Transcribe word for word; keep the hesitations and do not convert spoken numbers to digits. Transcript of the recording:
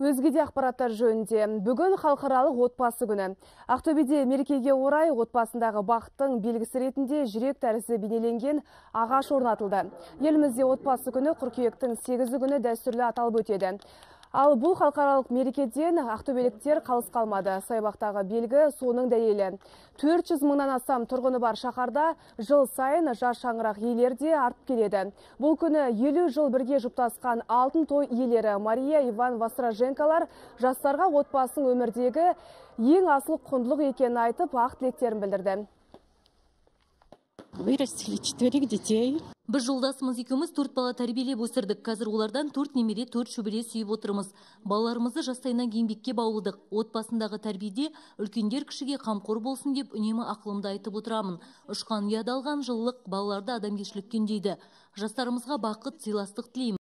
Өзге де ақпараттар жөнінде. Бүгін халықаралық отбасы күні. Ақтөбеде мерекеге орай отбасындағы бақыттың белгісі ретінде жүрек тәрізді бейнеленген ағаш орнатылды. Елімізде отбасы күні қыркүйектің сегізі күні дәстүрлі аталып өтеді. Ал бұл халықаралық мерекеден ақтөбеліктер қалыс қалмады. Саябақтағы белгі соның дәлелі. төрт жүз мыңнан астам тұрғыны бар шаһарда жыл сайын жас шаңырақ иелері де артып келеді. Бұл күні елу жыл бірге жұптасқан алтын той иелері Мария Иван Востраженкалар жастарға отбасының өмірдегі ең асыл құндылық екенін айтып, ақ тілектерін білдірді. Вырастили четверых детей. Біз жолдасымыз екеуміз төрт бала тәрбиелеп өсірдік. Қазір олардан төрт немере, төрт шөбере сүйіп отырмыз. Балаларымызды жастайынан еңбекке баулыдық. Отбасындағы тәрбиеде үлкендер кішіге қамқор болсын деп үнемі ақылымды айтып отырамын. Ұшқан ұяда алған жылылық балаларды адамгершілікке үндейді. Жастарымызға бақыт, сыйластық тілеймін.